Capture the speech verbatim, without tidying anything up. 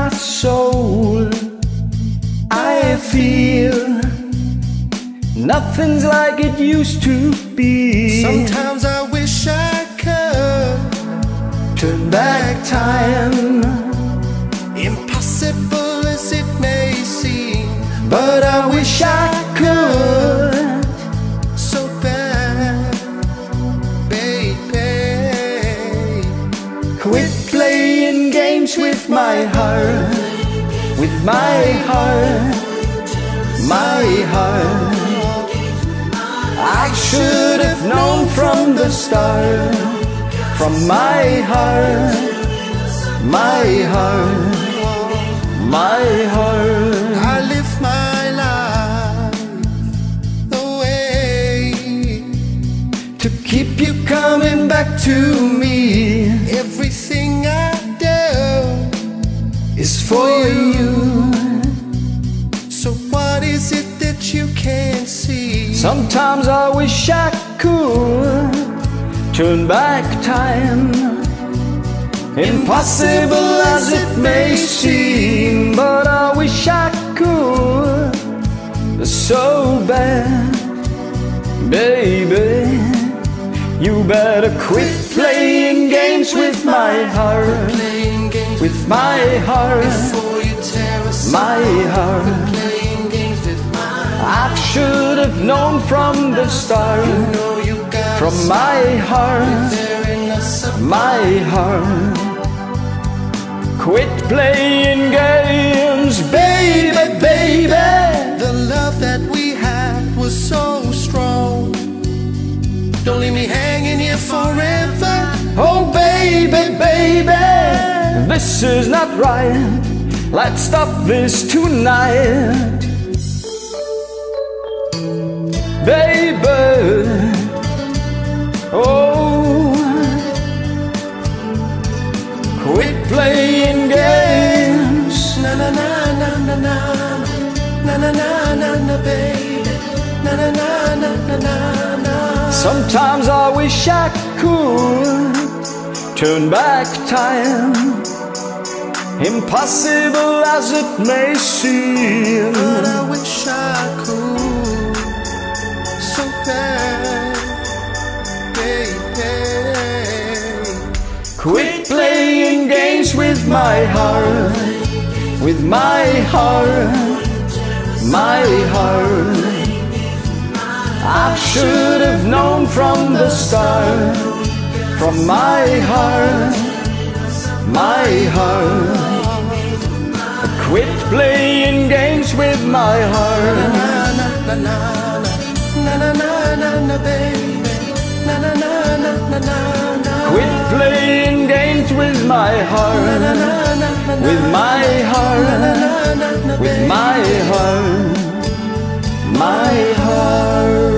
my soul, I feel nothing's like it used to be. Sometimes I wish I could turn back time, impossible as it may seem, but I wish I could. So bad, baby. Quit playing games with my heart, with my heart, my heart. I should have known from the start, from my heart, my heart, my heart. I live my life the way to keep you coming back to me. everything I do Is for you. So what is it that you can't see? Sometimes I wish I could turn back time, impossible as it may seem, but I wish I could so bad. Baby, you better quit playing games with my heart, Playing games with my heart, before you tear us my heart. Playing games with mine. I should have known from the start, You know you got from my heart, tearing us apart. my heart. Quit playing games, baby, baby. The love that we had was so strong. Don't leave me hanging here forever. Oh, baby, baby, this is not right. Let's stop this tonight. Baby, oh, quit playing games. Na na na na na na na na na na na baby. Na na na na na na na. Sometimes I wish I could turn back time, impossible as it may seem, But I wish I could so bad, baby. quit playing games with my heart, with my heart, my heart. I should have known from the start, from my heart, my heart. Quit playing games with my heart. Na na na na na na na na na baby. Na na na na na na na. Quit playing games with my heart, with my heart, with my heart, my heart.